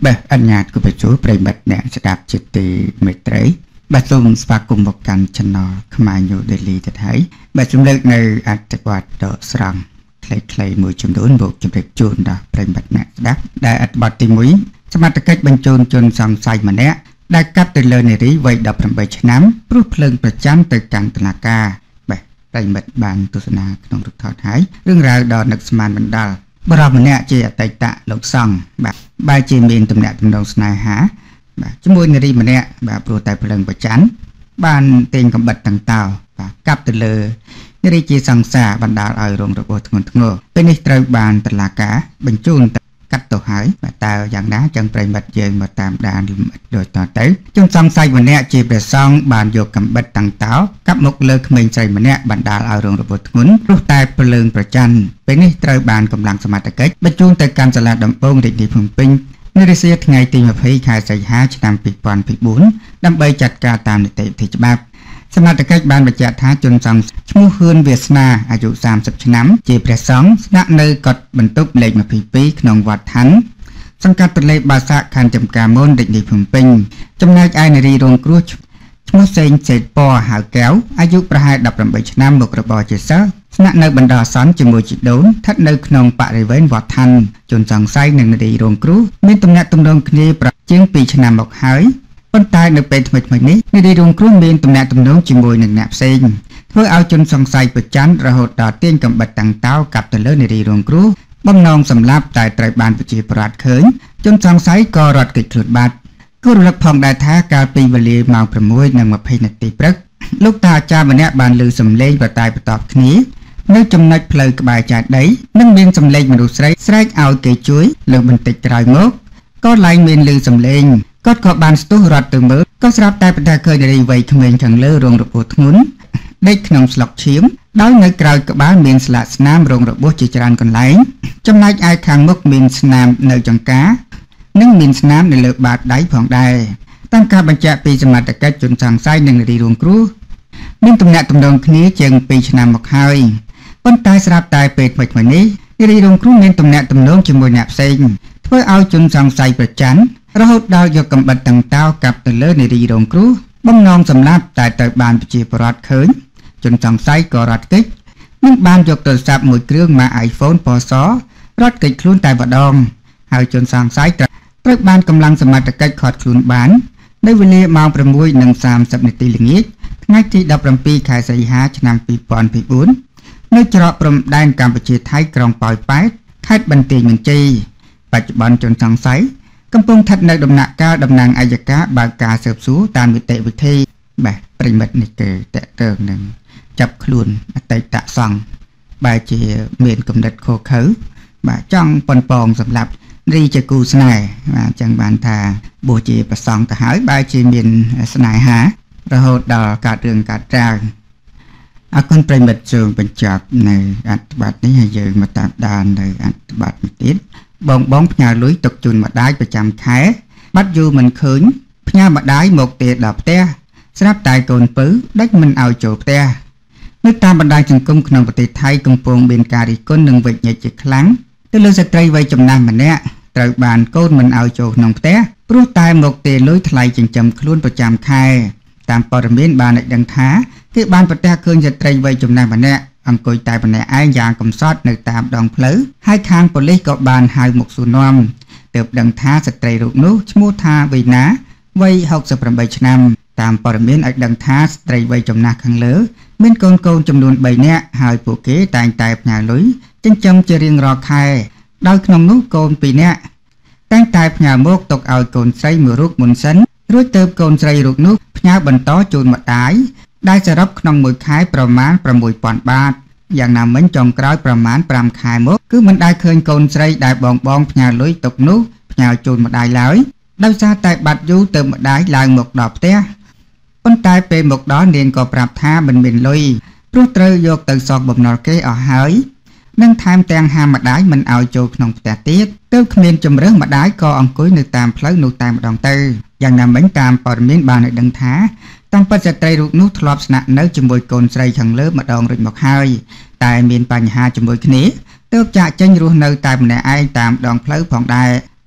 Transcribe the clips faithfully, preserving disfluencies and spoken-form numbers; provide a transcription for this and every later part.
បាទអញ្ញាតគូបជួប្រិមិត្តអ្នកស្ដាប់ជាទីមេត្រីបាទសូមស្វាគមន៍មកកាន់ Channel ខ្មែរ New Daily ទៅហើយបាទជំរាបនៅអត្ថបទដកស្រង់ខ្លីៗមួយចំនួនមកជម្រាបជូនដល់ប្រិមិត្តអ្នកស្ដាប់ដែលអត្ថបទទីមួយសមត្ថកិច្ចបញ្ជូនជនសង្ស័យម្នាក់ដែលកាប់ទៅលើនារីវ័យដប់ប្រាំបីឆ្នាំព្រោះភ្លើងប្រចាំទៅកាន់តុលាការបាទប្រិមិត្តបានទស្សនាក្នុងរូបថតហើយរឿងរ៉ាវដ៏នឹកស្មានបណ្ដាលបរិបម្នាក់ជាអតីតលោកសង្ឃបាទបែរជាមានទំនាក់ទំនងស្នេហាបាទជាមួយនារីម្នាក់បាទព្រោះតែភ្លើងប្រច័ណ្ឌបានទាញកំបិតទាំងតោបាទកាប់ទៅលើនារីជាសង្សារបណ្ដាលឲ្យរងរបួសធ្ងន់ធ្ងរពេលនេះត្រូវបានតុលាការបញ្ជូនកាត់ទៅហើយបាទតើយ៉ាងណាចឹងប្រិមិត្តយើងមកតាមដានលម្អិតដូចតទៅជនសង្ស័យម្នាក់ជាព្រះសង្ឃបានយកកំបិតទាំងតោកាប់មុខលើក្មេងស្រីម្នាក់បណ្ដាលឲ្យរងរបួសធ្ងន់ព្រោះតែភ្លើងប្រច័ណ្ឌពេលនេះត្រូវបានកម្លាំងសមត្ថកិច្ចបញ្ជូនទៅកាន់សាលាដំបងរាជធានីភ្នំពេញនៅរសៀលថ្ងៃទីยี่สิบខែសីហាឆ្នាំពីរពាន់ยี่สิบสี่ដើម្បីចាត់ការតាមនីតិវិធីច្បាប់សមត្ថកិច្ចបានបញ្ជាក់ថាជនសង្ស័យឈ្មោះហ៊ឿនវាសនាអាយុសាមសិបឆ្នាំជាព្រះសង្ឃស្នាក់នៅកុដិបន្ទប់លេខยี่สิบสองក្នុងវត្តឋានសង្កាត់ទន្លេបាសាក់ខណ្ឌចំការមនរាជធានីភ្នំពេញចំណែកឯនារីរងគ្រោះឈ្មោះសេងសេតពណ៌ហៅកែវអាយុប្រហែលដប់ប្រាំបីឆ្នាំមុខរបរជាសិស្សស្នាក់នៅបណ្ដោះអាសន្នជាមួយជីដូនស្ថិតនៅក្នុងបរិវេណវត្តឋានជនសង្ស័យនិងនារីរងគ្រោះមានទំនាក់ទំនងគ្នាប្រហែលជាងពីរឆ្នាំមកហើយប៉ុន្តែនៅពេលថ្មីៗនេះនារីរងគ្រោះមានទំនាក់ទំនងជាមួយនឹងអ្នកផ្សេងធ្វើឲ្យជនសង្ស័យប្រច័ណ្ឌរហូតដល់ទាញកំបិតតាំងតោកាប់ទៅលើនារីរងគ្រោះបំណងសម្លាប់តែត្រូវបានប្រជាពលរដ្ឋឃើញជនសង្ស័យក៏រត់គេចខ្លួនបាត់គួររលឹកផងដែរថាកាលពីវេលាម៉ោងប្រាំមួយនិងម្ភៃនាទីព្រឹកលោកតាអាចារ្យម្នាក់បានឮសំឡេងប្រតែបន្ទាប់គ្នានៅចំណុចផ្លូវក្បែរចាយដីនិងមានសំឡេងមនុស្សស្រីស្រែកឲ្យគេជួយលើបន្តិចក្រោយមកក៏ឡើងមានឮសំឡេងគាត់ក៏បានស្ទុះរត់ទៅមើលក៏ស្រាប់តែបន្តែឃើញនារីវ័យក្មេងខាងលើរងរបួសធ្ងន់ដេកក្នុងស្លុកឈាមដោយនៅក្រោយក្បាលមានស្លាកស្នាមរងរបួសជាច្រើនកន្លែងចំណែកឯខាងមុខមានស្នាមនៅចង្កានិងមានស្នាមនៅលើបាតដៃផងដែរតាមការបញ្ជាក់ពីសមត្ថកិច្ចជនសង្ស័យនិងនារីរងគ្រោះមានទំនាក់ទំនងគ្នាជាងពីរឆ្នាំមកហើយប៉ុន្តែស្រាប់តែពេលថ្មីៗនេះនារីរងគ្រោះមានទំនាក់ទំនងជាមួយអ្នកផ្សេងធ្វើឲ្យជនសង្ស័យប្រច័ណ្ឌរហូតដល់យកកំបិតតាំងតោកាប់ទៅលើនារីរងគ្រោះបំណងសម្លាប់តែត្រូវបានប្រជាពលរដ្ឋឃើញជនសង្ស័យក៏រត់គេចនិងបានយកទូរស័ព្ទមួយគ្រឿងម៉ាក iPhone ពណ៌សរត់គេចខ្លួនតែម្ដងហើយជនសង្ស័យត្រូវបានកម្លាំងសមត្ថកិច្ចឃាត់ខ្លួនបាននៅវេលាម៉ោងប្រាំមួយនិងសាមសិបនាទីល្ងាចថ្ងៃទីដប់ប្រាំពីរខែសីហាឆ្នាំពីរពាន់ยี่สิบสี่នៅច្រកព្រំដែនកម្ពុជាថៃក្រុងប៉ោយប៉ែតខេត្តបន្ទាយមានជ័យបច្ចុប្បន្នជនសង្ស័យកំពុងស្ថិតនៅដំណាក់កាលតំណាងអัยការបើកការស៊ើបសួរតាមនីតិវិធីបាទប្រិមិត្តនេះគេតេតើនឹងចាប់ខ្លួនអតីតសង្ឃបែរជាមានគំនិតខុសខើបាទចង់ប៉ុនប៉ងសម្រាប់រីជាគូស្នេហ៍បាទចឹងបានថាបួសជាប្រសង់ទៅហើយបែរជាមានស្នេហារហូតដល់កើតរឿងកើតរ៉ាវអរគុណប្រិមិត្តជើងបញ្ចប់នៅអត្ថបទនេះហើយយើងមកតាមដាននៅអត្ថបទមួយទៀតបងបងផ្ញើលុយទុកជូនម្ដាយប្រចាំខែបាត់យូរមិនឃើញផ្ញើម្ដាយមកទេដល់ផ្ទះស្រាប់តែកូនពៅដាច់មិនឲ្យចូលផ្ទះនៅតាមបណ្ដាញសង្គមក្នុងប្រទេសថៃកំពុងមានការរិះគន់និងវិជ្ជជាខ្លាំងទៅលើស្ត្រីវ័យចំណាស់ម្នាក់ត្រូវបានកូនមិនឲ្យចូលក្នុងផ្ទះព្រោះតែមកទេលុយថ្លៃចិញ្ចឹមខ្លួនប្រចាំខែតាមព័ត៌មានបានឲ្យដឹងថាគេបានប្រទះឃើញស្ត្រីវ័យចំណាស់ម្នាក់អង្គុយតែម្នាក់ឯងយ៉ាងកំសត់នៅតាមដងផ្លូវហើយខាងប៉ូលីសក៏បានហៅមកសួរនាំទើបដឹងថាស្ត្រីរូបនោះឈ្មោះថាវៃណាវ័យហុកសិបប្រាំបីឆ្នាំតាមព័ត៌មានឲ្យដឹងថាស្ត្រីវ័យចំណាស់ខាងលើមានកូនកូនចំនួនបីនាក់ហើយពួកគេតែងតែផ្ញើលុយចិញ្ចឹមជារៀងរាល់ខែដោយក្នុងនោះកូនពីរនាក់តែងតែផ្ញើមកទុកឲ្យកូនស្រីមួយរូបមុនសិនរួចទៅកូនស្រីរូបនោះផ្ញើបន្តជូនម្ដាយដែលសរុបក្នុងមួយខែប្រមាណប្រាំមួយពាន់បាតយ៉ាងណាមិញចុងក្រោយប្រមាណប្រាំខែមកគឺមិនដែលឃើញកូនស្រីដែលបងបងផ្ញើលុយទុកនោះផ្ញើជូនម្ដាយឡើយដោយសារតែបាត់យូរទៅម្ដាយឡើងមកដល់ផ្ទះប៉ុន្តែពេលមកដល់នាងក៏ប្រាប់ថាមិនមានលុយព្រោះត្រូវយកទៅសងបំណុលគេអស់ហើយនិងថែមទាំងហាមម្ដាយមិនឲ្យចូលក្នុងផ្ទះទៀតទើបគ្មានជំរើសម្ដាយក៏អង្គុយនៅតាមផ្លូវនោះតែម្ដងទៅយ៉ាងណាមិញតាមព័ត៌មានបានឲ្យដឹងថាតាមពិតស្ត្រីរូបនោះធ្លាប់ស្នាក់នៅជាមួយកូនស្រីខាងលើម្ដងរួចមកហើយតែមានបញ្ហាជាមួយគ្នាទើបចាក់ចេញរស់នៅតែម្នាក់ឯងតាមដងផ្លូវផងដែរ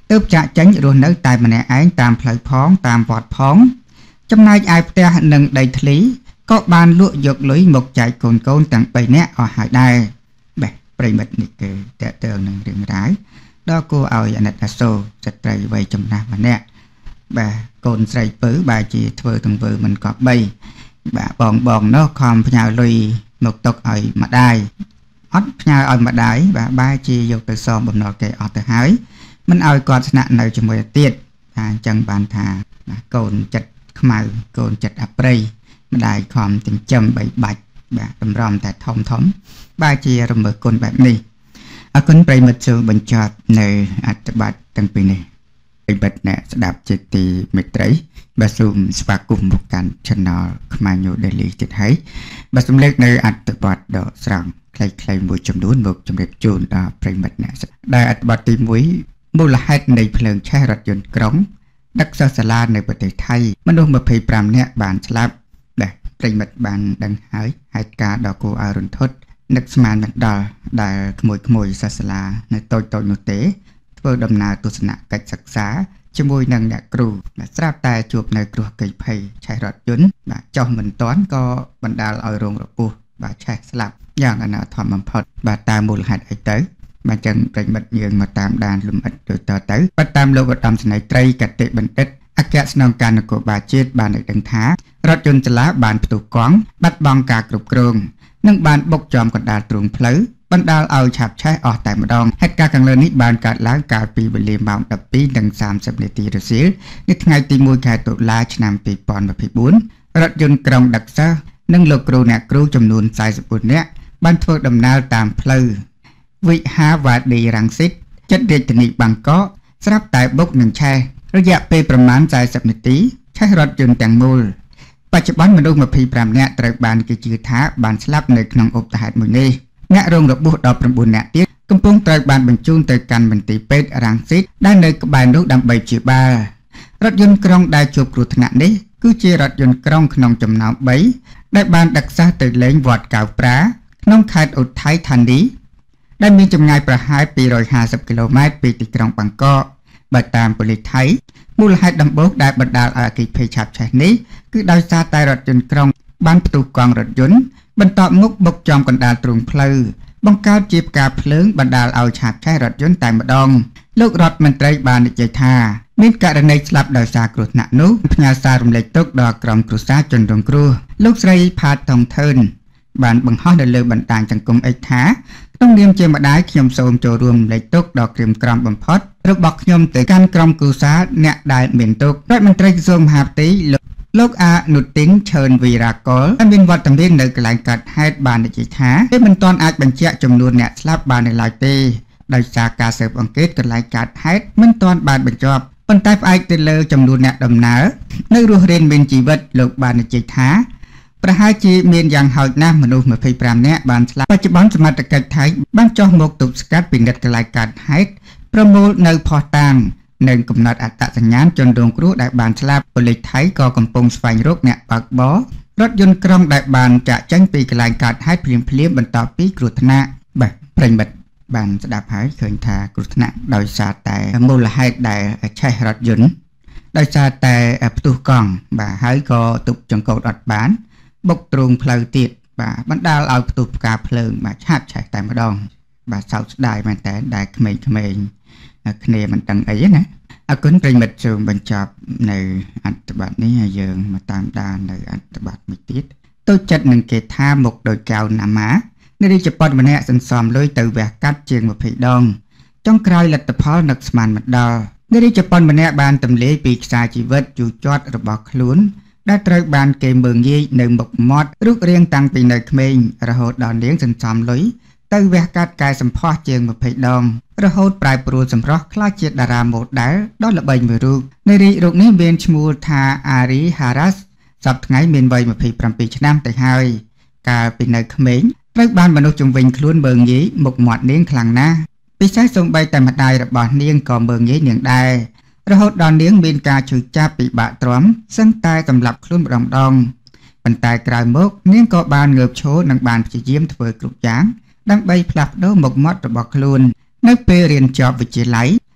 ទើបចាក់ចេញរស់នៅតែម្នាក់ឯងតាមផ្លូវផងតាមវត្តផងចំណែកឯផ្ទះនិងដីធ្លីក៏បានលក់យកលុយមកចែកកូនកូនទាំងបីនាក់អស់ហើយដែរបេះប្រិមិត្តនេះគឺតើតើនឹងរឿងរ៉ាវដ៏គួរឲ្យអាណិតអាសូរស្ត្រីវ័យចំណាស់ម្នាក់បាទកូនស្រីពៅបែរជាធ្វើទង្វើមិនគប្បីបាទបងបងនោះខំផ្ញើលុយមកទុកឲ្យម្ដាយអត់ផ្ញើឲ្យម្ដាយបាទបែរជាយកទៅសងបំណុលគេអត់ទៅហើយមិនឲ្យគាត់ស្នាក់នៅជាមួយទៀតថាអញ្ចឹងបានថាកូនចិត្តខ្មៅកូនចិត្តអប្រិយម្ដាយខំចិញ្ចឹមបីបាច់បាទតម្រាំតែធំធំបែរជារំលើគុណបែបនេះអរគុណប្រិមិត្តចូលបញ្ចប់នៅអត្ថបទទាំងពីរនេះប្រិមិត្តអ្នកស្ដាប់ជាទីមេត្រីបាទសូមស្វាគមន៍មកកាន់ Channel ខ្មែរ New Daily ទៀតហើយបាទសូមលើកនៅអត្ថបទដ៏ស្រស់ខ្លីៗមួយចំនួនមកជម្រាបជូនដល់ប្រិមិត្តអ្នកដែលអត្ថបទទីមួយមូលហេតុនៃភ្លើងឆេះរថយន្តក្រុងដឹកសិស្សសាលានៅប្រទេសថៃមនុស្សម្ភៃប្រាំនាក់បានស្លាប់ដែលប្រិមិត្តបានដឹងហើយហេតុការណ៍ដ៏គួរឲ្យរន្ធត់នឹកស្មានមិនដល់ដែលក្មួយក្មួយសិស្សសាលានៅតូចតូចនោះទេធ្វើដំណើរទស្សនកិច្ចសិក្សាជាមួយនឹងអ្នកគ្រូដែលស្រាប់តែជួបនៅគ្រោះកេភ័យឆេះរថយន្តបាទចុះមិនទាន់ក៏បណ្ដាលឲ្យរងរបួសបាទឆេះស្លាប់យ៉ាងអនាធមបំផុតបាទតាមមូលហេតុអីទៅបាទចឹងប្រិមិត្តយើងមកតាមដានលំអិតដូចតទៅបាទតាមលោកឧត្តមសេនីយ៍ត្រីកតិបណ្ឌិតអគ្គស្នងការនគរបាលជាតិបានឲ្យដឹងថារថយន្តចល័តបានផ្ទុះកង់បាត់បង់ការគ្រប់គ្រងនិងបានបុកជាប់កណ្ដាលទ្រូងផ្លូវបណ្ដាលឲ្យឆាបឆេះអស់តែម្ដងហេតុការណ៍ខាងលើនេះបានកើតឡើងកាលពីវេលាម៉ោង ដប់ពីរ និងសាមសិប នាទីរសៀលនៅថ្ងៃទីមួយខែតុលាឆ្នាំពីរពាន់ម្ភៃបួនរថយន្តក្រុងដឹកសិស្សនិងលោកគ្រូអ្នកគ្រូចំនួនសែនបួននាក់បានធ្វើដំណើរតាមផ្លូវវិហាវ៉ាឌីរ៉ាំងស៊ីតចិត្តរាជធានីបាងកកស្រាប់តែបុកនឹងឆេះរយៈពេលប្រមាណសែនសិបនាទីឆេះរថយន្តទាំងមូលបច្ចុប្បន្នមនុស្សម្ភៃប្រាំនាក់ត្រូវបានគេជឿថាបានស្លាប់នៅក្នុងឧបទ្ហេតុមួយនេះអ្នករងរបួសដប់ប្រាំបួននាក់ទៀតកំពុងត្រូវបានបញ្ជូនទៅកាន់មន្ទីរពេទ្យរ៉ាំងស៊ីតដែលនៅក្បែរនោះដើម្បីព្យាបាលរថយន្តក្រុងដែលជួបគ្រោះថ្នាក់នេះគឺជារថយន្តក្រុងក្នុងចំណោមបីដែលបានដឹកសិស្សទៅលេងវត្តកៅប្រាក្នុងខេត្តឧทัយធានីដែលមានចម្ងាយប្រហែលពីររយហាសិបគីឡូម៉ែត្រពីទីក្រុងបាងកកបើតាមប៉ូលីសថៃមូលហេតុដំបូងដែលបណ្ដាលឲ្យអគ្គិភ័យឆាបឆេះនេះគឺដោយសារតែរថយន្តក្រុងបានផ្ទុះកង់រថយន្តបន្ទាប់មុខបុកចំកណ្ដាលទ្រូងផ្លូវបង្កើតជាផ្កាភ្លើងបណ្ដាលឲ្យឆាបឆេះរថយន្តតែម្ដងលោករដ្ឋមន្ត្រីបាននិយាយថាមានករណីស្លាប់ដោយសារគ្រោះថ្នាក់នោះផ្ញើសាររំលែកទុក្ខដល់ក្រុមគ្រួសារជនរងគ្រោះលោកស្រីផាតថងថឿនបានបង្ហោះនៅលើបណ្ដាញសង្គម X ថាក្នុងនាមជាម្ដាយខ្ញុំសូមចូលរួមរំលែកទុក្ខដ៏ក្រៀមក្រំបំផុតរបស់ខ្ញុំទៅកាន់ក្រុមគ្រួសារអ្នកដែលមានទុក្ខរដ្ឋមន្ត្រីក្រសួងមហាផ្ទៃលោកលោកអានុទីនឈឿនវីរ៉ាកុលដែលមានវត្តមាននៅកន្លែងកើតហេតុបាននិយាយថាគេមិនទាន់អាចបញ្ជាក់ចំនួនអ្នកស្លាប់បាននៅឡើយទេដោយសារការស៊ើបអង្កេតកន្លែងកើតហេតុមិនទាន់បានបញ្ចប់ប៉ុន្តែផ្អែកទៅលើចំនួនអ្នកដំណើរនៅរស់រានមានជីវិតលោកបាននិយាយថាប្រហែលជាមានយ៉ាងហោចណាស់មនុស្សម្ភៃប្រាំនាក់បានស្លាប់បច្ចុប្បន្នសមត្ថកិច្ចថៃបានចុះមកទប់ស្កាត់ពិនិត្យកន្លែងកើតហេតុប្រមូលនៅភស្តុតាងនិងកំណត់អត្តសញ្ញាណជនរងគ្រោះដែលបានស្លាប់ប៉ូលីសថៃក៏កំពុងស្វែងរកអ្នកបើកបររថយន្តក្រុងដែលបានចាក់ចេញពីកន្លែងកើតហេតុភ្លាមភ្លាមបន្ទាប់ពីគ្រោះថ្នាក់បាទប្រិមិត្តបានស្ដាប់ហើយឃើញថាគ្រោះថ្នាក់ដោយសារតែមូលហេតុដែលឆេះរថយន្តដោយសារតែផ្ទុះកង់បាទហើយក៏ទប់ចង្កូតអត់បានបុកទ្រូងផ្លូវទៀតបាទបណ្ដាលឲ្យផ្ទុះផ្កាភ្លើងបាទឆាបឆេះតែម្ដងបាទសោកស្ដាយមែនតើដែលក្មេងៗគ្នាមិនដឹងអីណាអរគុណប្រិមិត្តសូមបញ្ចប់នៅអត្ថបទនេះហើយយើងមកតាមដាននៅអត្ថបទមួយទៀតតូចចិត្តនឹងគេថាមុខដោយកៅណាម៉ានារីជប៉ុនម្នាក់សន្សំលុយទៅវះកាត់ជាងម្ភៃដងចុងក្រោយលទ្ធផលនឹកស្មានមិនដល់នារីជប៉ុនម្នាក់បានទម្លាយពីខ្សែជីវិតយូរជាត់របស់ខ្លួនដែលត្រូវបានគេមើងងាយនៅមុខមាត់រូបរាងតាំងពីនៅក្មេងរហូតដល់នាងសន្សំលុយទៅវះកាត់កែសម្ផស្សជាងម្ភៃដងរហូតប្រែប្រួលសម្រស់ក្លាយជាតារាម៉ូដែលដ៏ល្បីមួយរូបនារីរូបនេះមានឈ្មោះថាអារីហារ៉ាសសប្តាហ៍ថ្ងៃមានវ័យម្ភៃប្រាំពីរឆ្នាំទៅហើយកាលពីនៅក្មេងត្រូវបានមនុស្សជំវិញខ្លួនមើងងាយមុខមាត់នាងខ្លាំងណាស់ពិសេសសូម្បីតែម្ដាយរបស់នាងក៏មើងងាយនាងដែររហូតដល់នាងមានការឈឺចាប់ពិបាកទ្រាំសឹងតែសម្លាប់ខ្លួនម្ដងម្ដងប៉ុន្តែក្រោយមកនាងក៏បានងើបឈរនិងបានព្យាយាមធ្វើគ្រប់យ៉ាងដើម្បីផ្លាស់ប្ដូរមុខមាត់របស់ខ្លួននៅពេលរៀនចប់វិទ្យាល័យ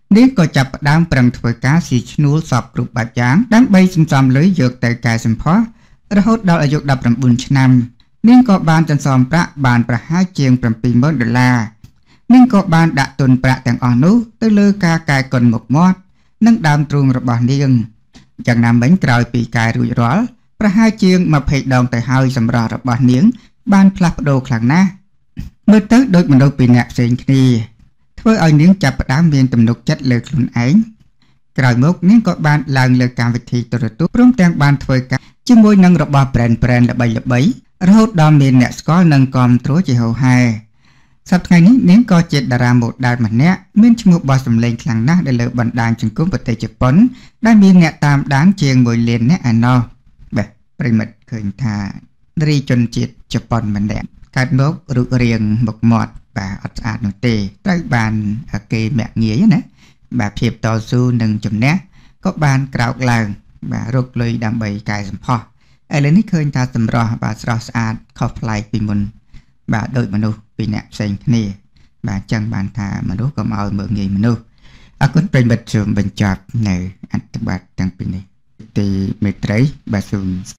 នាងក៏ចាប់ផ្ដើមប្រឹងធ្វើការស៊ីឈ្នួលសពគ្រប់បែបយ៉ាងដើម្បីសន្សំលុយយកទៅកែសម្ផស្សរហូតដល់អាយុដប់ប្រាំបួនឆ្នាំនាងក៏បានសន្សំប្រាក់បានប្រហែលជាង bảy mươi nghìn ដុល្លារនាងក៏បានដាក់ទុនប្រាក់ទាំងអស់នោះទៅលើការកែកុនមុខមាត់និងដើមទ្រូងរបស់នាងយ៉ាងណាមិញក្រោយពីកែរួចរាល់ប្រហែលជាង20ដងទៅហើយសម្រស់របស់នាងបានផ្លាស់ប្ដូរខ្លាំងណាស់មើលទៅដូចមនុស្សពីរនាក់ផ្សេងគ្នាធ្វើឲ្យនាងចាប់ផ្ដើមមានទំនុកចិត្តលើខ្លួនឯងក្រោយមកនាងក៏បានឡើងលើកម្មវិធីទូរទស្សន៍ព្រមទាំងបានធ្វើការជាមួយនឹងរបស់ brand brand ល្បីល្បីរហូតដល់មានអ្នកស្គាល់និងគាំទ្រជាហូរហែសប្តាហ៍ថ្ងៃនេះនាងក៏ជាតារាម៉ូដែលម្នាក់មានឈ្មោះបោះសម្លេងខ្លាំងណាស់នៅលើបណ្ដាញសង្គមប្រទេសជប៉ុនដែលមានអ្នកតាមដានជាងមួយលានអ្នកឯណោះបាទប្រិមិត្តឃើញថានារីជនជាតិជប៉ុនម្នាក់កើតមករូបរាងមុខមាត់បាទអត់ស្អាតនោះទេត្រូវបានគេមាក់ងាយណាបាទភាពតស៊ូនិងជំនះក៏បានក្រោកឡើងបាទរកលុយដើម្បីកែសម្ផស្សឥឡូវនេះឃើញថាសម្រស់បាទស្រស់ស្អាតខុសប្លែកពីមុនបាទដូចមនុស្សពីរនាក់ផ្សេងគ្នាបាទចឹងបានថាមនុស្សកុំឲ្យមើលងាយមនុស្សអរគុណប្រិយមិត្តជួបបញ្ចប់នៅអត្ថបទទាំងពីរនេះទីមេត្រីបាទសូម